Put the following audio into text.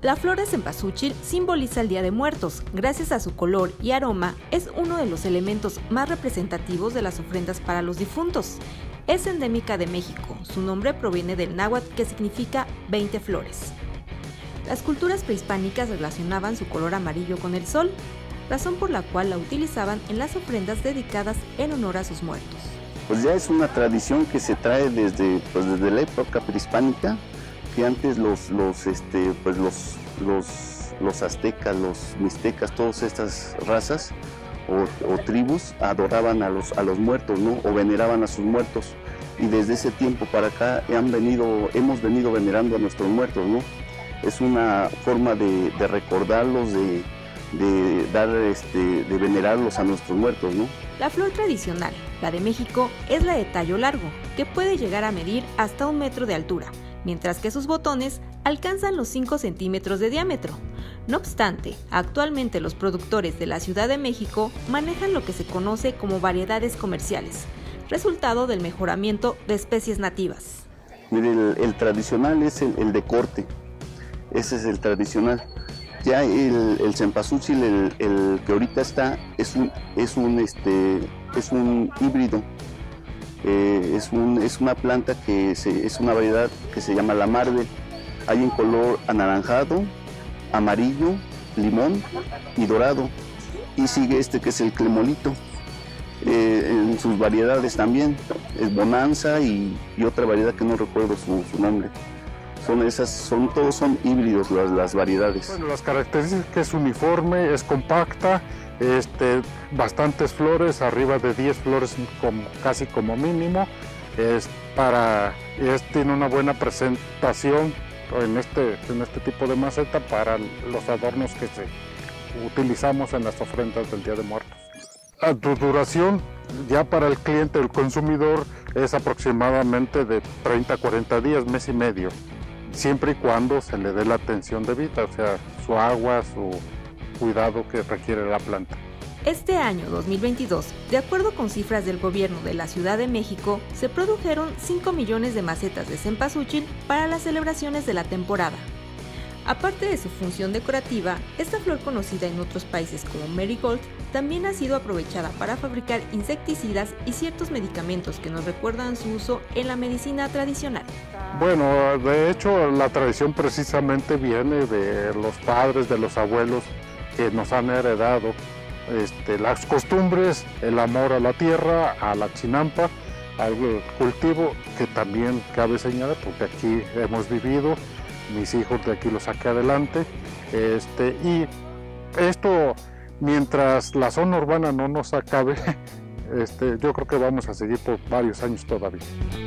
La flor de cempasúchil simboliza el Día de Muertos. Gracias a su color y aroma, es uno de los elementos más representativos de las ofrendas para los difuntos. Es endémica de México. Su nombre proviene del náhuatl, que significa 20 flores. Las culturas prehispánicas relacionaban su color amarillo con el sol, razón por la cual la utilizaban en las ofrendas dedicadas en honor a sus muertos. Pues ya es una tradición que se trae desde la época prehispánica, que antes los aztecas, los mixtecas, todas estas razas o tribus adoraban a los muertos, ¿no? O veneraban a sus muertos. Y desde ese tiempo para acá hemos venido venerando a nuestros muertos, ¿no? Es una forma de recordarlos, de venerarlos a nuestros muertos, ¿no? La flor tradicional, la de México, es la de tallo largo, que puede llegar a medir hasta 1 metro de altura, mientras que sus botones alcanzan los 5 centímetros de diámetro. No obstante, actualmente los productores de la Ciudad de México manejan lo que se conoce como variedades comerciales, resultado del mejoramiento de especies nativas. Mire, el tradicional es el de corte, ese es el tradicional. Ya el cempasúchil, el que ahorita está, es un híbrido. Es una planta es una variedad que se llama la Marvel. Hay en color anaranjado, amarillo, limón y dorado. Y sigue que es el clemolito. En sus variedades también, es bonanza y otra variedad que no recuerdo su nombre. Todos son híbridos las variedades. Bueno, las características que es uniforme, es compacta, bastantes flores, arriba de 10 flores casi como mínimo. Tiene una buena presentación en este tipo de maceta para los adornos que utilizamos en las ofrendas del Día de Muertos. La duración ya para el cliente, el consumidor, es aproximadamente de 30 a 40 días, mes y medio. Siempre y cuando se le dé la atención debida, o sea, su agua, su cuidado que requiere la planta. Este año 2022, de acuerdo con cifras del gobierno de la Ciudad de México, se produjeron 5 millones de macetas de cempasúchil para las celebraciones de la temporada. Aparte de su función decorativa, esta flor, conocida en otros países como marigold, también ha sido aprovechada para fabricar insecticidas y ciertos medicamentos que nos recuerdan su uso en la medicina tradicional. Bueno, de hecho la tradición precisamente viene de los padres, de los abuelos que nos han heredado las costumbres, el amor a la tierra, a la chinampa, al cultivo, que también cabe señalar porque aquí hemos vivido. Mis hijos de aquí los saqué adelante, y esto, mientras la zona urbana no nos acabe, yo creo que vamos a seguir por varios años todavía.